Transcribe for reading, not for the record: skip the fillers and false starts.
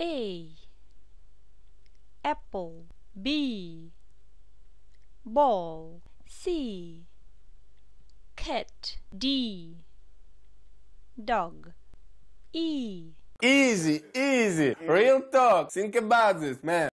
A. Apple. B. Ball. C. Cat. D. Dog. E. Easy, easy. Real talk. Think about this, man.